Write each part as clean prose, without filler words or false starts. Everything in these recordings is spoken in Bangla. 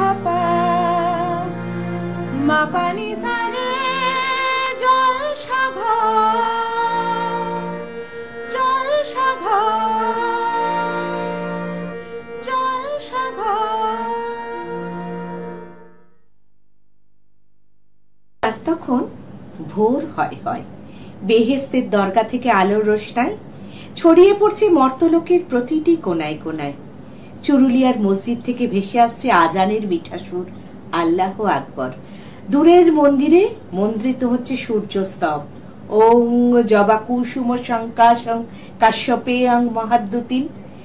ধাপা মাপানি সারে তখন ভোর হয় বেহেশতের দরগা থেকে আলোর রোশনায় ছড়িয়ে পড়ছে মর্তলোকের প্রতিটি কোনায় কোনায়। চুরুলিয়ার মসজিদ থেকে ভেসে আসছে আজানের মিঠা সুর, আল্লাহু আকবার। দূরের মন্দিরে মন্ত্রিত হচ্ছে সূর্যস্তব, ওং জবা কুসুম শঙ্কাশং কাশ্যপেয়ং মহাদ্যুতিন।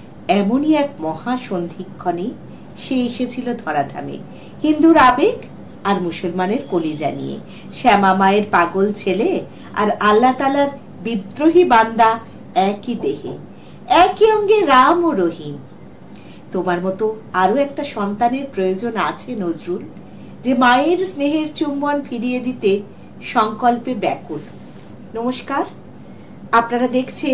এমনই এক মহাসন্ধিক্ষণে সে এসেছিল ধরাধামে, হিন্দুর আবেগ আর মুসলমানের কলিজা নিয়ে। শ্যামা মায়ের পাগল ছেলে আর আল্লাহ তাআলার বিদ্রোহী বান্দা একই দেহে, একই অঙ্গে রাম ও রহিম। তোমার মতো আরো একটা সন্তানের প্রয়োজন আছে নজরুল, যে মায়ের স্নেহের চুম্বন ফিরিয়ে দিতে সংকল্পে ব্যাকুল। নমস্কার, আপনারা দেখছেন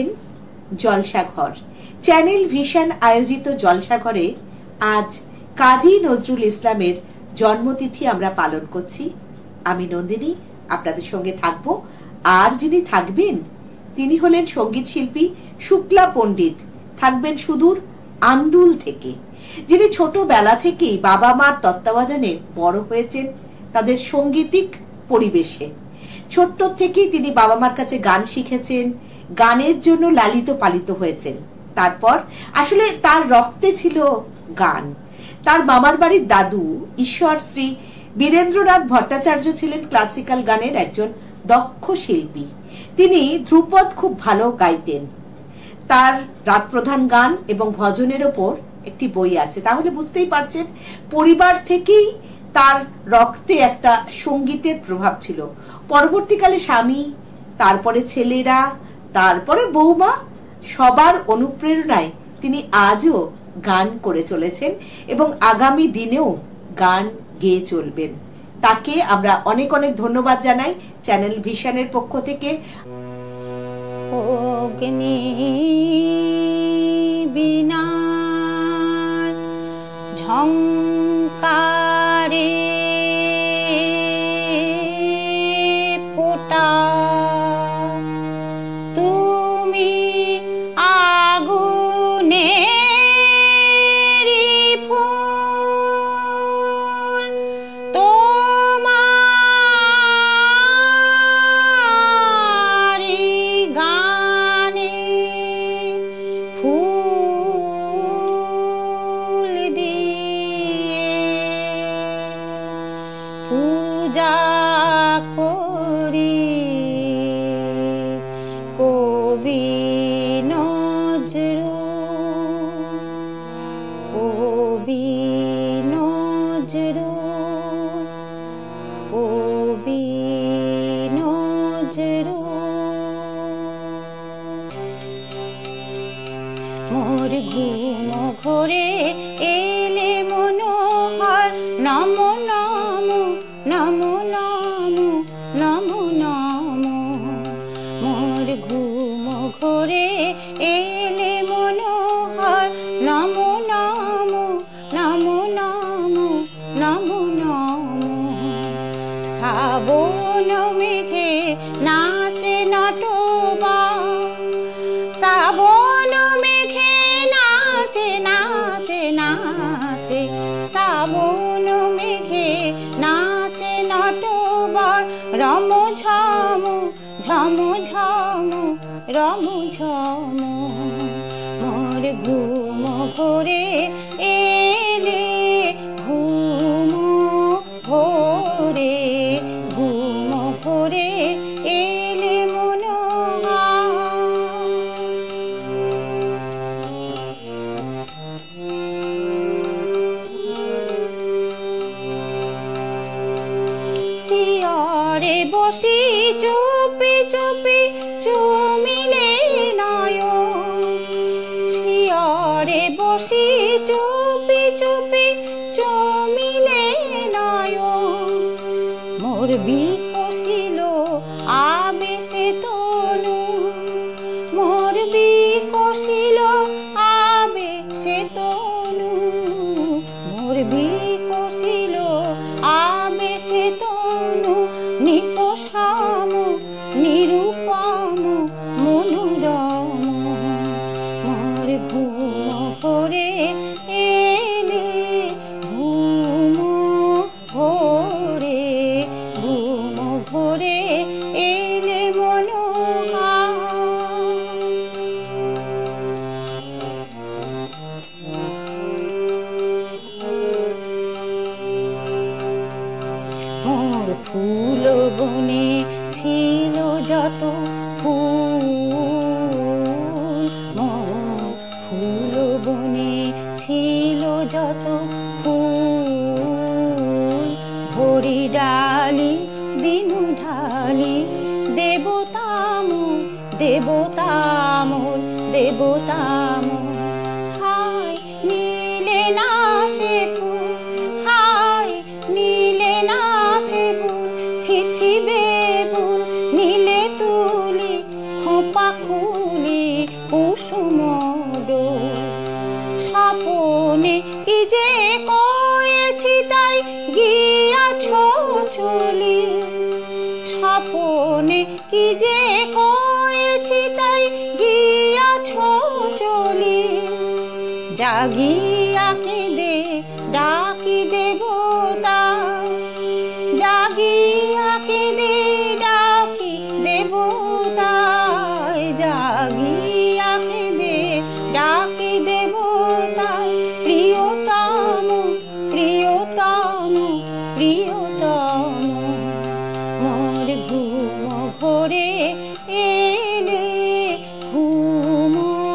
জলসাঘর, চ্যানেল ভিশন আয়োজিত জলসাঘরে আজ কাজী নজরুল ইসলামের জন্মতিথি আমরা পালন করছি। আমি নন্দিনী আপনাদের সঙ্গে থাকব, আর যিনি থাকবেন তিনি হলেন সঙ্গীত শিল্পী শুক্লা পণ্ডিত। থাকবেন সুদূর আন্দুল থেকে, যিনি ছোটবেলা থেকেই বাবা মার তত্ত্বাবধানে বড় হয়েছেন তাদের সঙ্গীতিক পরিবেশে। ছোট্ট থেকেই তিনি বাবা মার কাছে গান শিখেছেন, গানের জন্য লালিত পালিত হয়েছেন। তারপর আসলে তার রক্তে ছিল গান। তার মামার বাড়ির দাদু ঈশ্বর শ্রী বীরেন্দ্রনাথ ভট্টাচার্য ছিলেন ক্লাসিক্যাল গানের একজন দক্ষ শিল্পী। তিনি ধ্রুপদ খুব ভালো গাইতেন। তার রাগ প্রধান গান এবং ভজনের ওপর একটি বই আছে। তাহলে বুঝতেই পারছেন পরিবার থেকেই তার রক্তে একটা সঙ্গীতের প্রভাব ছিল। পরবর্তীকালে স্বামী, তারপরে ছেলেরা, তারপরে বৌমা, সবার অনুপ্রেরণায় তিনি আজও গান করে চলেছেন এবং আগামী দিনেও গান গেয়ে চলবেন। তাকে আমরা অনেক অনেক ধন্যবাদ জানাই চ্যানেল ভিশনের পক্ষ থেকে। অগ্নি বিনা ঝংকারে ফোটা তুমি আগুনে পূজা করি কবি নজরুল, কবি নজরুল, কবি নজরুল। মোর ঘুম ঘোরে এলে মনোহর নমো নমো নমো নমো নমো নমো। মোর ঘুম ঘোরে এলে মনোহর নমো নমো নমো নমো নমো নমো। শ্রাবণ মেঘে নাচে নটবা, শ্রাবণ মেঘে নাচে নাচে নাচে, শ্রাবণ মেঘে নাচে নটবর রম ঝম ঝম ঝম রম ঝম। মোর ঘুম ঘোরে এলে ঘুম ঘোরে, ঘুম ঘোরে এলে মনোহর। শিয়রে বসি চুপি চুপি চুমিলে নয়ন, শিয়রে বসি চুপি চুপি চুমিলে নয়ন। মোর বিকশিল আবেশে তনু, মোর বিকশিল আবেশে তনু, মোর বিকশিল মোর ফুল বনে ছিল যত ফুল, মোর ফুল বনে ছিল যত ফুল, ভরি ডালি দিনু ঢালি দেবতামোর দেবতামোর দেবতামোর। হায় নীলে না সে ফুল, হায় নীলে না সে ফুল, ছিছি বেবুল নীলে তুলি খোপা খুলি কুসুম ডোল। স্বপনে কি যে কয়েছি তাই গিয়াছ চলি, স্বপনে কি যে কয়েছি তাই গিয়াছ চলি। জাগিয়া কেঁদে ডাকি দেবতা, জাগিয়া কেঁদে ডাকি দেবতায়, জাগিয়া কেঁদে ডাকি দেবতায়। প্রিয়তম প্রিয়তম প্রিয়তম, মোর ঘুম ভরে এলে, ঘুম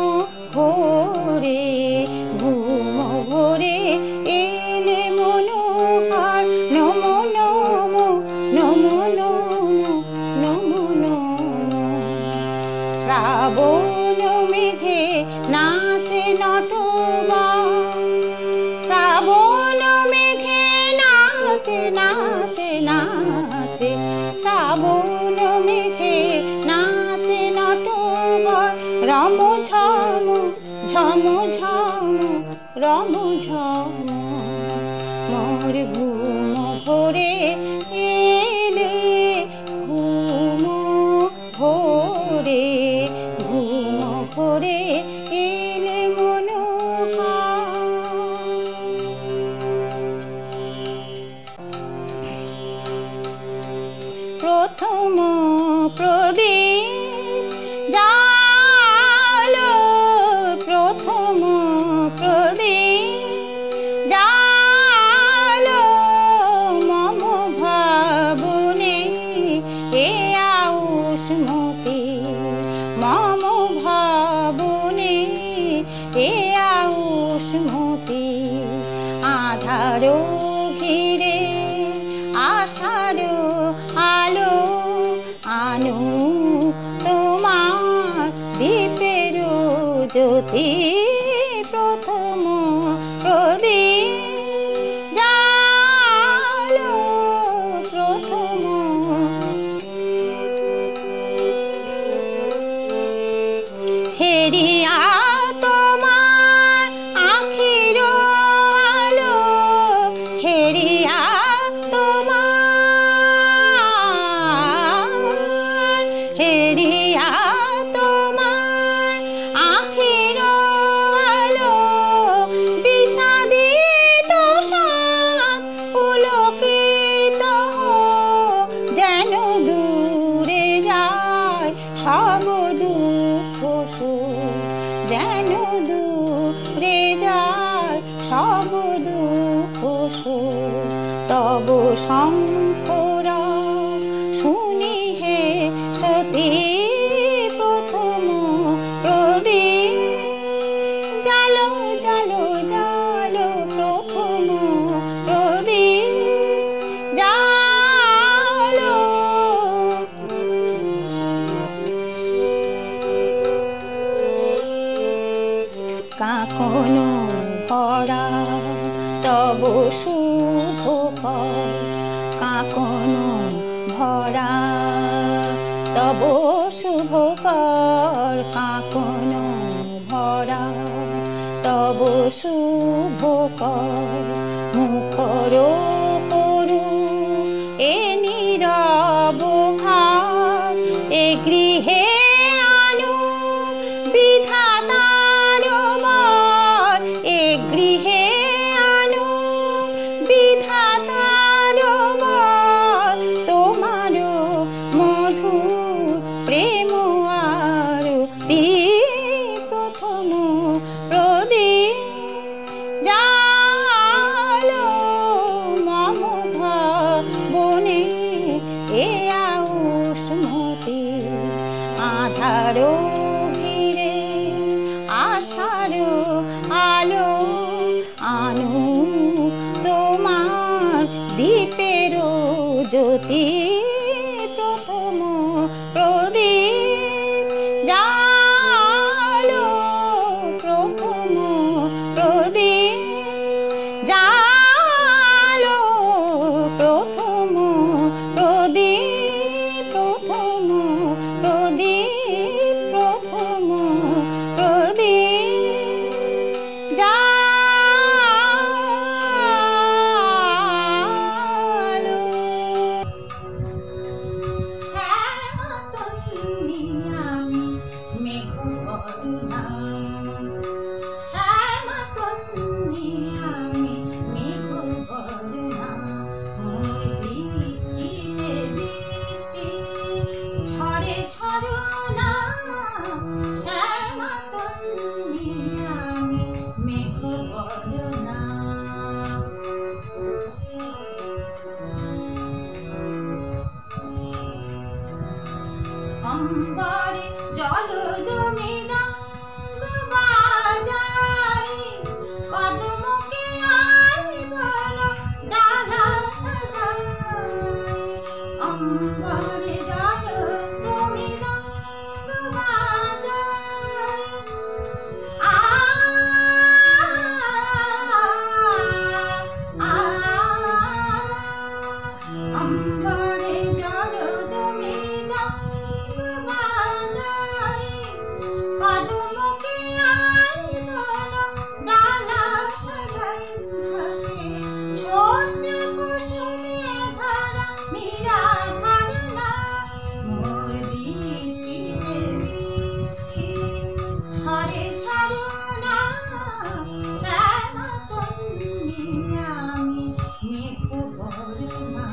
ভরে ঘুম ভরে এলে মনোহর। নম নম নম নম নম নম। শ্রাবণ মেঘে নাচে নটবর, শ্রাবণ মেঘে নাচে নাচে নাচে, শ্রাবণ মেঘে নাচে নটবর। রম ঝম ঝম ঝম রম ঝম, মোর ঘুম ভরে এলে, ঘুম ভরে ঘুম ভরে এলে মনোহর। প্রথম প্রদীপ জালো, প্রথম প্রদীপ জালো মম ভাবনে এ আউসমতি, মম ভাবনে এ আউসমতি। আধার ঘিরে আশার আলো আনো তোমার দীপের জ্যোতি। প্রথম প্রদীপ জালো, প্রথম হেরিয়া তোমার আখির আলো, হেরিয়া তোমার, হেরিয়া তোমার আখির আলো। বিষাদিত সাত পুলকিত যেন দূরে যায় সব দুঃখ সুখ, যেন দূরে যায় সব দুঃখ সুখ। তব শঙ্করা শুনি হে সতী, প্রথম প্রদীপ জালো জালো জালো, প্রথম প্রদীপ জালো। কাকন ভরা তব শুভ কর, কাকন ভরা তব শুভ কর, কাকন ভরা তব শুভ কর। মুখর করু এ নীরব ভাব, এ গৃহে আনু বিধাতার বর, এ গৃহে আনু বিধাতার বর। তোমার মধুর প্রেম আরতি, প্রথম প্রদীপ জালো দীপের জ্যোতি প্রথম প্রদীপ জালো প্রথম প্রদীপ জালো প্রথম প্রদীপ প্রথম প্রদীপ প্রথম প্রদীপ জালো শ্যামাতন্নি আমি মেঘ বরুণা শ্যামাতন্নি আমি মেঘ বরুণা মোর বৃষ্টিতে বৃষ্টি ঝরে ঝরনা শ্যামাতন্নি আমি মেঘ বরুণা অম্বরে জলদমৃদঙ্গ বাজাই কদমকে আইবল ডালা সাজাই অম্বরে জলদমৃদঙ্গ বাজাই অম্বরে জলদমৃদঙ্গ বাজাই কদমকে আইবল ডালা সাজাই ভাসে শস্য কুসুমে ধারা মীরা ধারণা মোর দৃষ্টিতে বৃষ্টি ঝরে ঝরনা শ্যামাতন্নি আমি মেঘ বরুণা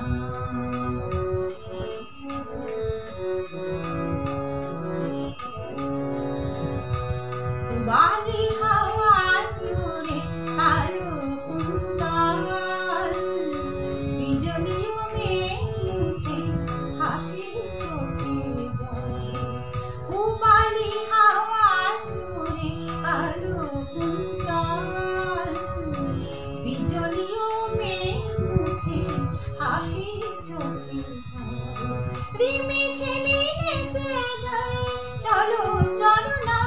বালি হাওয়ার জোরে কালো কুন্তল বিজলিও মেঘ মুখে হাসি চোখের জল বালি হাওয়ার জোরে কালো কুন্তল বিজলিও মেঘ মুখে হাসি চোখের জল রিমি ঝিমি নেচে যায় চলো চলো না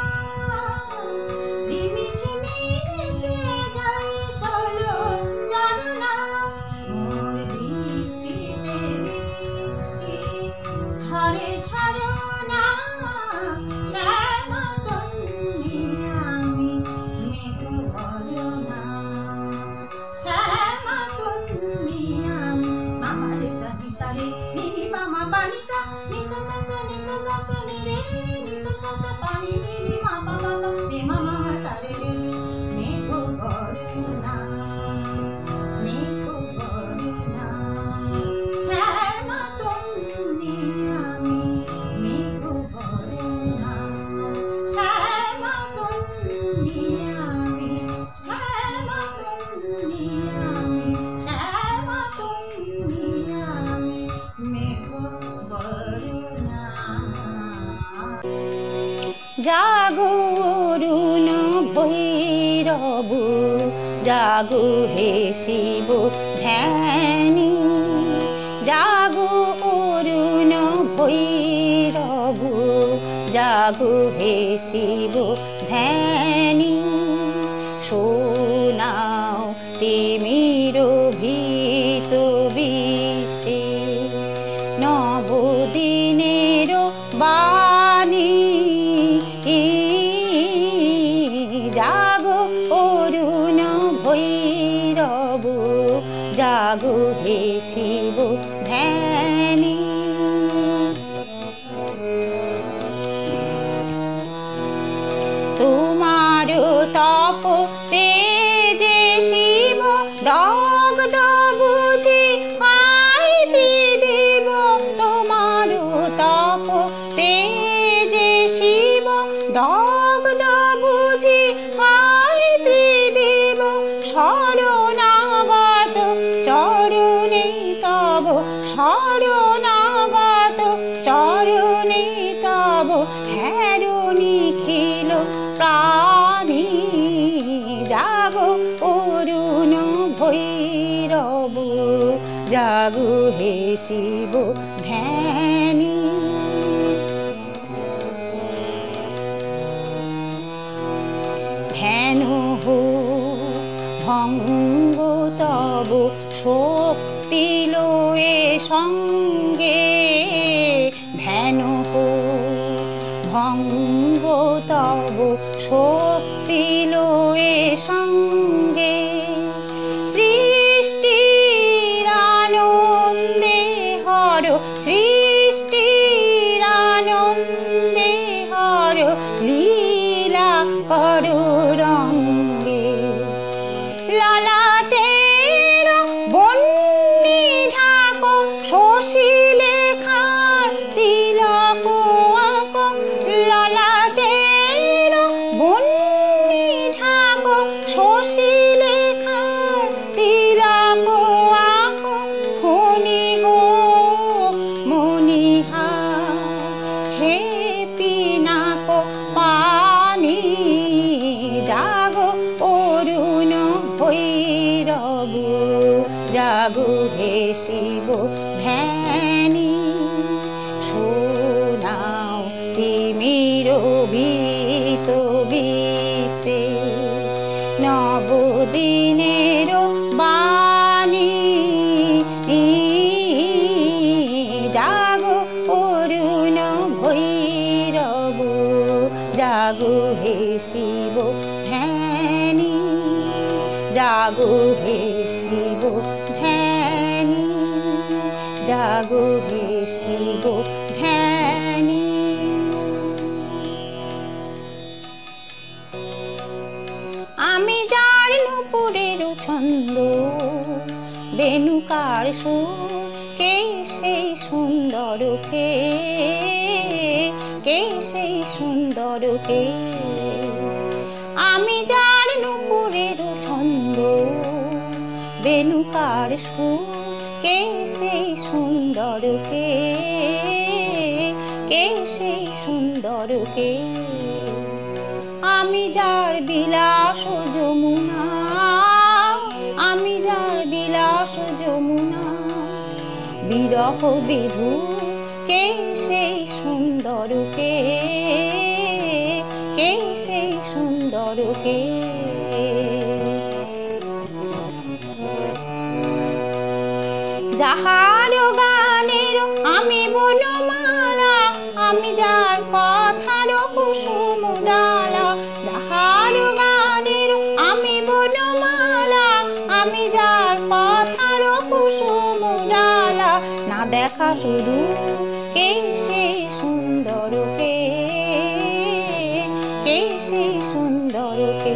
রিমি ঝিমি নেচে যায় চলো চলো না মোর দৃষ্টিতে বৃষ্টি ঝরে ঝরনা শ্যামাতন্নি আমি মেঘ বরুণা শ্যামাতন্নি আমি আমার সাথে সারে নিনি মামা পানি সা নিসা সা সা নিসা সা সা নি রে নিসা সা সা পানি নিনি মামা বাবা রে মামা সারে রে মেঘ বরুণা মেঘ বরুণা শ্যামাতন্নি আমি মেঘ বরুণা শ্যামাতন্নি আমি শ্যামাতন্নি আমি শ্যামাতন্নি আমি মেঘ বরুণা জাগো অরুণ ভৈরব জাগো হে শিব ধ্যানী জাগো অরুণ ভৈরব জাগো হে শিব ধ্যানী শোনাও তিমির ভীত বিশ্বে নবদিনের বাণী জাগো অরুণ ভৈরব জাগো হে শিব ধ্যানী তোমার তপ তেজে শিব দগ্ধ বুঝি হয় ত্রিদেব তোমার তপ তেজে শিব দগ্ধ বুঝি হয় ত্রিদেব শরণাগত চরণে তব শরণাগত চরণে তব হেরো নিখিল প্রাণী জাগো অরুণ ভৈ ভৈরব জাগো হে শিব ধ্যানী। ধ্যান হো ভঙ্গ তব শক্তি লয়ে সঙ্গে, ধ্যান হো ভঙ্গ তব শক্তি লয়ে সঙ্গে। সৃষ্টির আনন্দে হর, সৃষ্টির আনন্দে হর লীলা করো রঙ্গে। ললাটের বন্যি ঢাকো শশী লেখার তিলক আঁকো। ললাটের বন্যি ঢাকো শশী লেখার তিলক আঁকো। ফণি হোক মণিহার হে পিনাক পানি, জাগো অরুণ ভৈরব জাগো হে শিব ধ্যানী। শোনাও তিমির ভীত বিষে নবদিনের বাণী, জাগো অরুণ ভৈরব জাগো হে শিব ধ্যানী। জাগো হে শিব ধ্যানী, জাগো হে শিব ধ্যানী। আমি যার নুপুরের ছন্দ বেণুকার সুর, কে সেই সুন্দর কে, কে সেই সুন্দর কে। আমি যার নুপুরের ছন্দ বেণুকার সুর, কে সেই সুন্দর কে, কে সেই সুন্দর কে। আমি যার বিলাস যমুনা, আমি যার বিলাস যমুনা বিরহ বিধু, কে সেই সুন্দর কে, কে সেই সুন্দর কে। যাহার গানের আমি বনমালা, আমি যার কথার কুসুম ডালা। যাহার গানের আমি বনমালা, আমি যার কথার কুসুম ডালা। না দেখা শুধু কে সেই সুন্দর কে, কে সেই সুন্দর কে।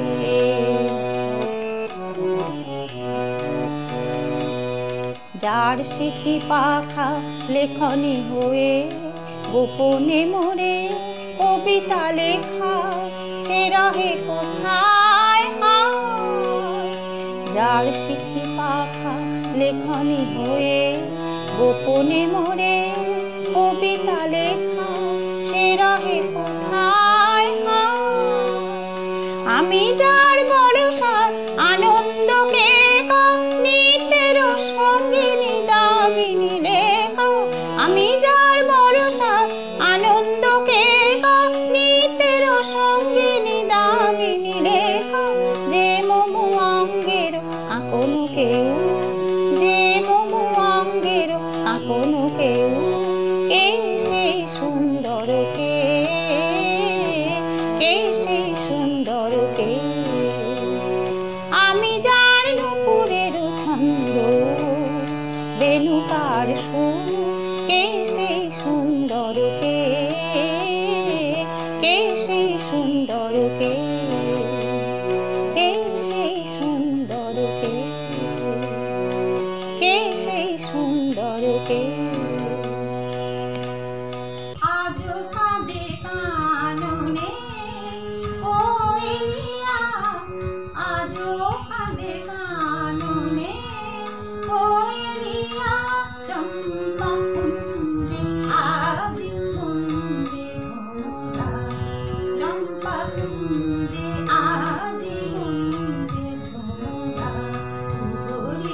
যার শিখি পাখা লেখনি হয়ে গোপনে মোরে কবিতা লেখা, সে রহে কোথায় হায়। যার শিখি পাখা লেখনি হয়ে গোপনে মোরে কবিতা লেখা, সে রহে কোথায় হায়। আমি যার বরসার আনন্দকে নিত্যের সঙ্গিনী দামিনী লেখা। আমি যার বরসার আনন্দকে নিত্যের সঙ্গিনী দামিনী লেখা। যে মমু অঙ্গের আকনো কেউ, যে মমু অঙ্গের আকনো কেউ, কে সেই সুন্দর কে, কে সেই সুন্দর কে। আমি যার নুপুরের ছন্দ বেণুকার সুর, কে সেই সুন্দর কে, কে সেই সুন্দর কে, কে সেই সুন্দর কে, কে সেই সুন্দর কে। আজো কাঁদে কাননে কোয়েলিয়া, আজো কাঁদে কাননে কোয়েলিয়া। চম্পা কুঞ্জে আজি কুঞ্জে ভোলা, চম্পা কুঞ্জে আজি কুঞ্জে ভোলা।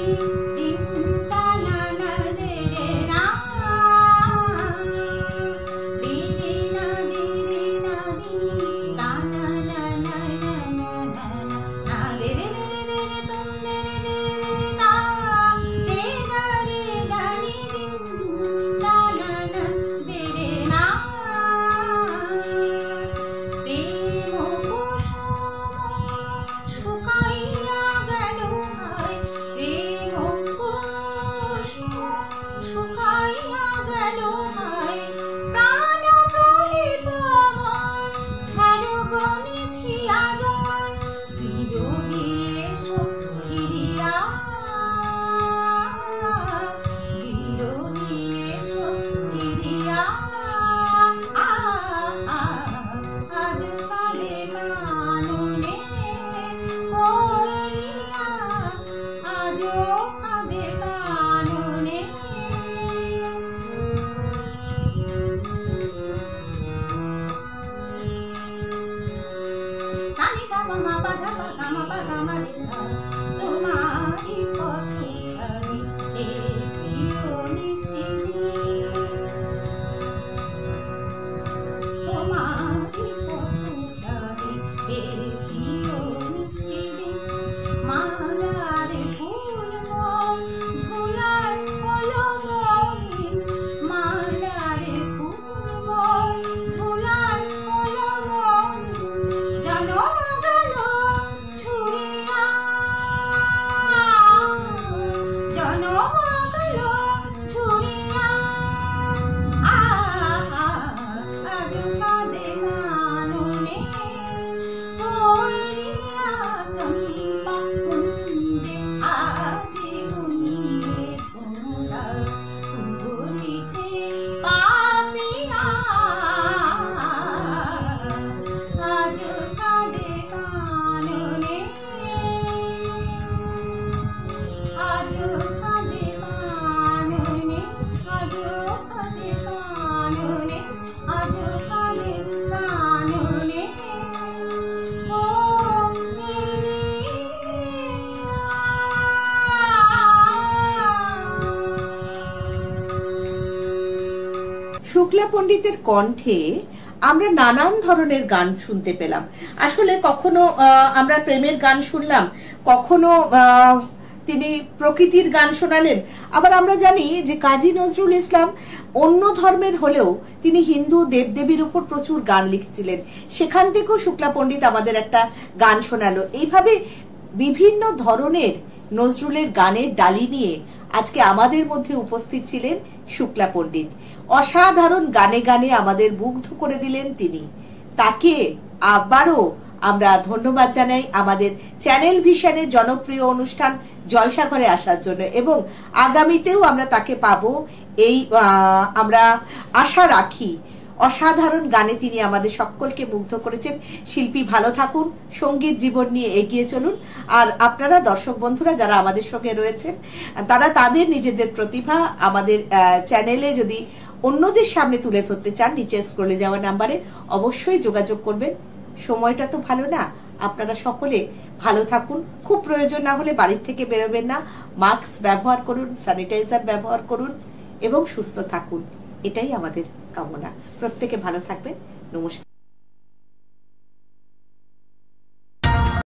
শুক্লা পণ্ডিতের কণ্ঠে আমরা নানান ধরনের গান শুনতে পেলাম। আসলে কখনো আমরা প্রেমের গান শুনলাম, কখনো তিনি প্রকৃতির গান শোনালেন। আবার আমরা জানি যে কাজী নজরুল ইসলাম অন্য ধর্মের হলেও তিনি হিন্দু দেবদেবীর উপর প্রচুর গান লিখেছিলেন, সেখান থেকেও শুক্লা পণ্ডিত আমাদের একটা গান শোনালো। এইভাবে বিভিন্ন ধরনের নজরুলের গানের ডালি নিয়ে আজকে আমাদের মধ্যে উপস্থিত ছিলেন শুক্লা পণ্ডিত। অসাধারণ গানে গানে আমাদের মুগ্ধ করে দিলেন তিনি। তাকে আবারও আমরা ধন্যবাদ জানাই আমাদের চ্যানেল ভিশনের জনপ্রিয় অনুষ্ঠান জলসাঘরে আসার জন্য, এবং আগামীতেও আমরা তাকে পাবো এই আমরা আশা রাখি। অসাধারণ গানে তিনি আমাদের সকলকে মুগ্ধ করেছেন। শিল্পী ভালো থাকুন, সঙ্গীত জীবন নিয়ে এগিয়ে চলুন। আর আপনারা দর্শক বন্ধুরা যারা আমাদের সঙ্গে রয়েছেন, তারা তাদের নিজেদের প্রতিভা আমাদের চ্যানেলে যদি অন্যদের সামনে তুলে ধরতে চান, নিচে স্ক্রলে যাওয়া নাম্বারে অবশ্যই যোগাযোগ করবেন। সময়টা তো ভালো না, আপনারা সকলে ভালো থাকুন। খুব প্রয়োজন না হলে বাড়ির থেকে বেরোবেন না। মাস্ক ব্যবহার করুন, স্যানিটাইজার ব্যবহার করুন এবং সুস্থ থাকুন, এটাই আমাদের কামনা। প্রত্যেকে ভালো থাকবেন। নমস্কার।